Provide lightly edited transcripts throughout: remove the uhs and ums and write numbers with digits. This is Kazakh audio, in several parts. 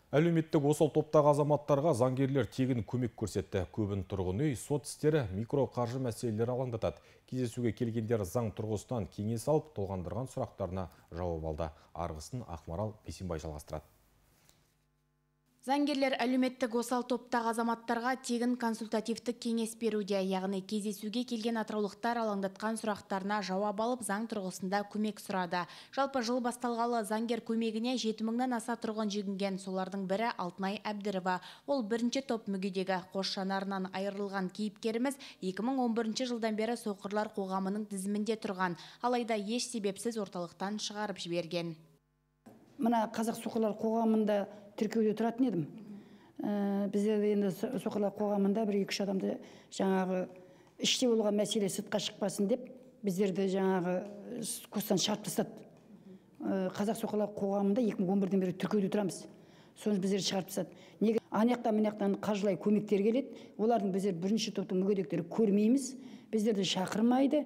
Әлеуметтік осал топтағы азаматтарға заңгерлер тегін көмек көрсетті. Көбін тұрғын үй, сот істері, микроқаржы мәселелері алаңдатады. Кездесуге келгендер заң тұрғысынан кеңес алып, толғандырған сұрақтарына жауап алды. Арғысын Ақмарал Бейсенбай жалғастырады. Заңгерлер әлеуметтік осал топтағы азаматтарға тегін консультативтік кеңес беруде, яғни кездесуге келген атыраулықтар алаңдатқан сұрақтарына жауап алып, заң тұрғысында көмек сұрады. Жалпы жыл басталғалы заңгер көмегіне 7 мыңнан аса тұрғын жүгінген. Солардың бірі Алтынай Әбдірова. Ол бірінші топ мүгедегі. Қос жанарынан айырылған кейіпкеріміз 2011 жылдан бері соқырлар қоғамының тізімінде тұрған. Алайда еш себепсіз орталықтан шығарып жіберген. Мына қазақ соқырлар қоғамында тіркеуде тұратын едім. Біздерде енді соқырлар қоғамында 1-2 адамды жаңағы іште болған мәселе сыртқа шықпасын деп, біздерді жаңағы костан шығарып тастады. Қазақ соқырлар қоғамында 2011-ден бері тіркеуде тұрамыз. Соны біздерді шығарып тастады. Неге аяқтан қаржылай көмектер келеді. Олардың біздер бірінші топтың мүгедектері көрмейміз. Біздерді шақырмайды.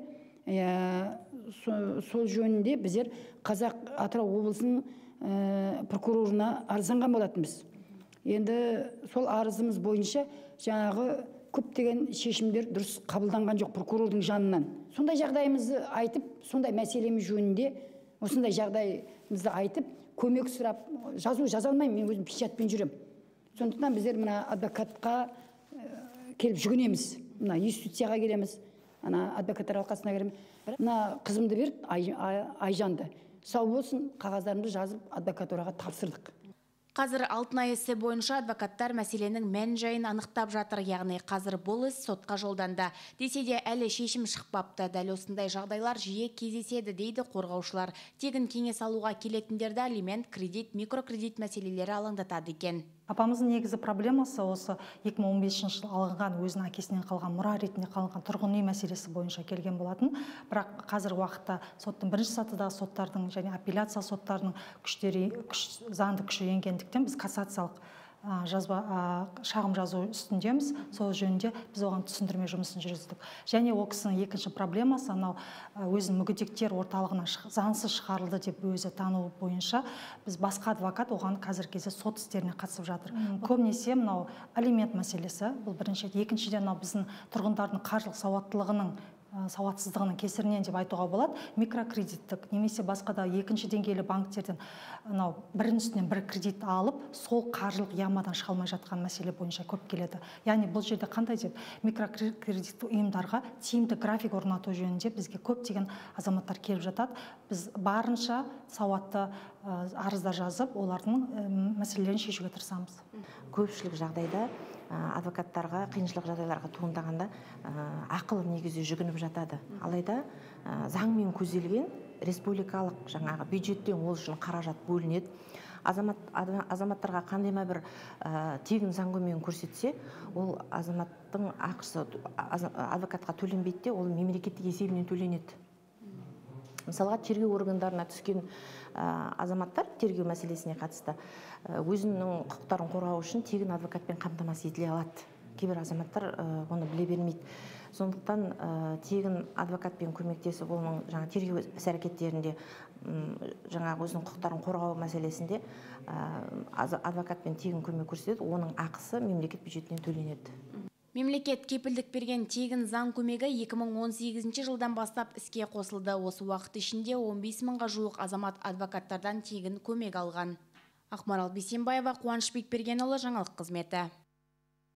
Сол жөнінде біздер Қазақ Атырау облысының прокурорына арызданған болатынбыз. Енді сол арызымыз бойынша жаңағы көптеген шешімдер дұрыс қабылданған жоқ прокурордың жанынан. Сондай жағдайымызды айтып, сондай мәселеміз жөнінде осындай жағдайымызды айтып, көмек сұрап, жаза алмаймын, мен өзім печатпен жүрем. Сондықтан біздер мына адвокатқа келіп жүгінеміз. Мына институцияға келеміз, ана адвокаттар алқасына келеміз. Мына қызымды беріп, Айжанды. Сау болсын, қағаздарымды жазып адвокатураға тапсырдық. Қазір Алтынай ісі бойынша адвокаттар мәселенің мән-жайын анықтап жатыр, яғни қазір бұл іс сотқа жолданды. Десе де әлі шешім шықпапты. Дәл осындай жағдайлар жиі кездеседі дейді қорғаушылар. Тегін кеңес алуға келетіндерді алимент, кредит, микрокредит мәселелері алаңдатады екен. Апамыздың негізі проблемасы осы 2015 жылы алынған өзінің әкесінен қалған мұра ретінде қалған тұрғын үй мәселесі бойынша келген болатын. Бірақ қазір уақытта соттың бірінші сатыдағы соттардың және апелляция соттарының заңды күші енгендіктен біз кассациялық шағым жазу үстіндеміз. Сол жөнінде біз оған түсіндірме жұмысын жүргіздік. Және ол кісінің екінші проблемасы анау өзінің мүгедектер орталығына заңсыз шығарылды деп өзі тану бойынша біз басқа адвокат оған қазір кезде сот істеріне қатысып жатыр. Көбінесе мынау алимент мәселесі, бұл бірінші. Екіншіден біздің тұрғындардың қаржылық сауатсыздығының кесірінен деп айтуға болады. Микрокредиттік немесе басқа да екінші деңгейлі банктерден біріншісінен бір кредит алып, сол қаржылық ямадан шыға алмай жатқан мәселе бойынша көп келеді. Яғни бұл жерде қандай деп микрокредиттік ұйымдарға тиімді график орнату жөнінде бізге көптеген азаматтар келіп жатады. Біз барынша сауатты арыздар жазып, олардың мәселелерін шешуге тырысамыз. Көпшілік жағдайда адвокаттарға қиыншылық жағдайларға туындағанда ақылы негізде жүгініп жатады. Алайда заңмен көзделген республикалық жаңағы бюджеттен ол үшін қаражат бөлінеді. Азаматтарға қандай бір тегін заң көмегін көрсетсе, ол азаматтың ақысы адвокатқа төленбейді, ол мемлекеттік есебінен төленеді. Мысалға, тергеу органдарына түскен азаматтар тергеу мәселесіне қатысты өзінің құқықтарын қорғау үшін тегін адвокатпен қамтамасыз етіле алады. Кейбір азаматтар оны біле бермейді. Сондықтан тегін адвокатпен көмектесіп, оның тергеу іс-әрекеттерінде өзінің құқықтарын қорғау мәселесінде адвокатпен тегін көмек көрсетеді, оның ақысы мемлекет бюджетінен төленеді. Мемлекет кепілдік берген тегін заң көмегі 2018 жылдан бастап іске қосылды. Осы уақыт ішінде 15 мыңға жуық азамат адвокаттардан тегін көмек алған. Ақмарал Бейсенбаева, Қуаныш Бекбергенұлы, жаңалық қызметі.